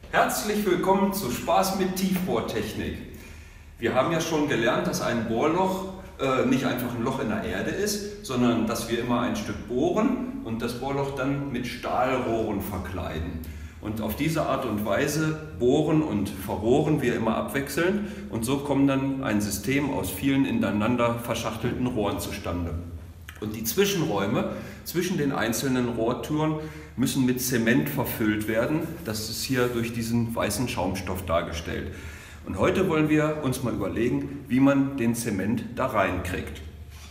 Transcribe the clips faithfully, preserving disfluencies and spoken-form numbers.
Herzlich willkommen zu Spaß mit Tiefbohrtechnik. Wir haben ja schon gelernt, dass ein Bohrloch äh, nicht einfach ein Loch in der Erde ist, sondern dass wir immer ein Stück bohren und das Bohrloch dann mit Stahlrohren verkleiden. Und auf diese Art und Weise bohren und verrohren wir immer abwechselnd und so kommt dann ein System aus vielen ineinander verschachtelten Rohren zustande. Und die Zwischenräume zwischen den einzelnen Rohrtüren müssen mit Zement verfüllt werden. Das ist hier durch diesen weißen Schaumstoff dargestellt. Und heute wollen wir uns mal überlegen, wie man den Zement da reinkriegt.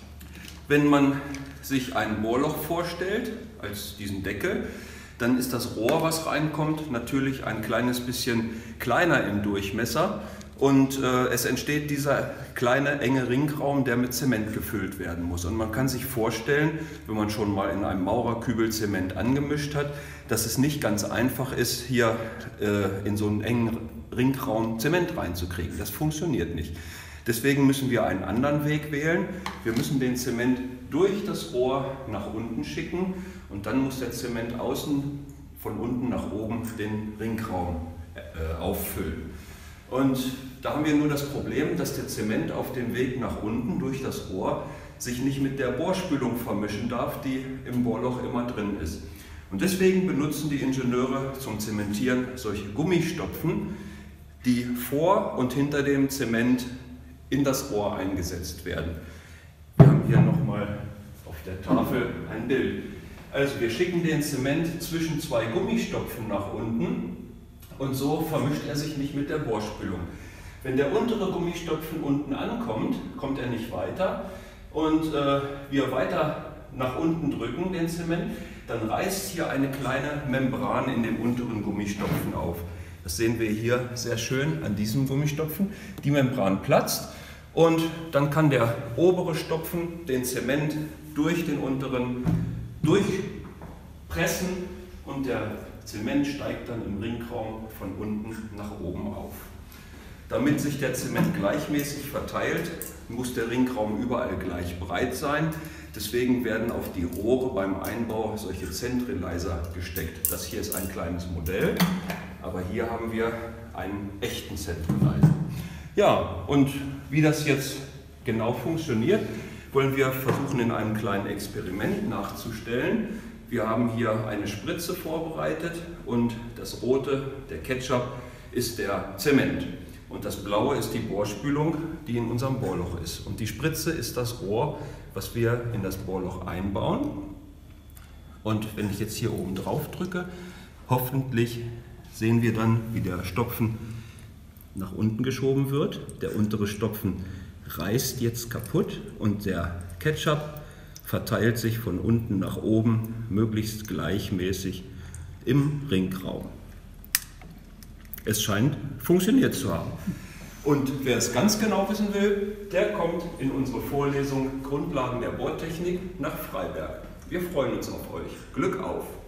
Wenn man sich ein Bohrloch vorstellt, als diesen Deckel, dann ist das Rohr, was reinkommt, natürlich ein kleines bisschen kleiner im Durchmesser. Und äh, es entsteht dieser kleine, enge Ringraum, der mit Zement gefüllt werden muss. Und man kann sich vorstellen, wenn man schon mal in einem Maurerkübel Zement angemischt hat, dass es nicht ganz einfach ist, hier äh, in so einen engen Ringraum Zement reinzukriegen. Das funktioniert nicht. Deswegen müssen wir einen anderen Weg wählen. Wir müssen den Zement durch das Rohr nach unten schicken und dann muss der Zement außen von unten nach oben den Ringraum äh, auffüllen. Und da haben wir nur das Problem, dass der Zement auf dem Weg nach unten durch das Rohr sich nicht mit der Bohrspülung vermischen darf, die im Bohrloch immer drin ist. Und deswegen benutzen die Ingenieure zum Zementieren solche Gummistopfen, die vor und hinter dem Zement in das Rohr eingesetzt werden. Wir haben hier nochmal auf der Tafel ein Bild. Also wir schicken den Zement zwischen zwei Gummistopfen nach unten. Und so vermischt er sich nicht mit der Bohrspülung. Wenn der untere Gummistopfen unten ankommt, kommt er nicht weiter. Und äh, wir weiter nach unten drücken den Zement, dann reißt hier eine kleine Membran in dem unteren Gummistopfen auf. Das sehen wir hier sehr schön an diesem Gummistopfen. Die Membran platzt und dann kann der obere Stopfen den Zement durch den unteren durchpressen und der Zement steigt dann im Ringraum von unten nach oben auf. Damit sich der Zement gleichmäßig verteilt, muss der Ringraum überall gleich breit sein. Deswegen werden auf die Rohre beim Einbau solche Zentralizer gesteckt. Das hier ist ein kleines Modell, aber hier haben wir einen echten Zentralizer. Ja, und wie das jetzt genau funktioniert, wollen wir versuchen in einem kleinen Experiment nachzustellen. Wir haben hier eine Spritze vorbereitet und das rote, der Ketchup, ist der Zement. Und das blaue ist die Bohrspülung, die in unserem Bohrloch ist. Und die Spritze ist das Rohr, was wir in das Bohrloch einbauen. Und wenn ich jetzt hier oben drauf drücke, hoffentlich sehen wir dann, wie der Stopfen nach unten geschoben wird. Der untere Stopfen reißt jetzt kaputt und der Ketchup verteilt sich von unten nach oben möglichst gleichmäßig im Ringraum. Es scheint funktioniert zu haben. Und wer es ganz genau wissen will, der kommt in unsere Vorlesung Grundlagen der Bohrtechnik nach Freiberg. Wir freuen uns auf euch. Glück auf!